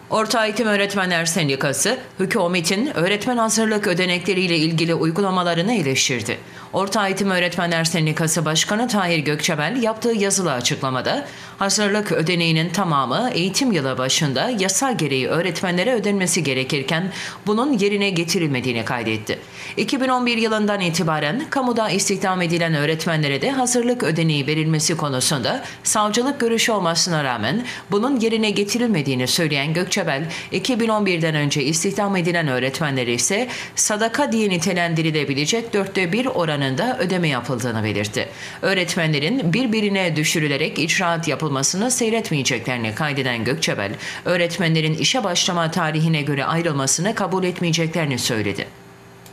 Orta Eğitim Öğretmenler Sendikası, hükümetin öğretmen hazırlık ödenekleriyle ilgili uygulamalarını eleştirdi. Orta Eğitim Öğretmenler Sendikası Başkanı Tahir Gökçebel yaptığı yazılı açıklamada, hazırlık ödeneğinin tamamı eğitim yılı başında yasa gereği öğretmenlere ödenmesi gerekirken bunun yerine getirilmediğini kaydetti. 2011 yılından itibaren kamuda istihdam edilen öğretmenlere de hazırlık ödeneği verilmesi konusunda savcılık görüşü olmasına rağmen bunun yerine getirilmediğini söyleyen Gökçebel, 2011'den önce istihdam edilen öğretmenlere ise sadaka diye nitelendirilebilecek 1/4 oranında ödeme yapıldığını belirtti. Öğretmenlerin birbirine düşürülerek icraat yapılmasını seyretmeyeceklerini kaydeden Gökçebel, öğretmenlerin işe başlama tarihine göre ayrılmasını kabul etmeyeceklerini söyledi.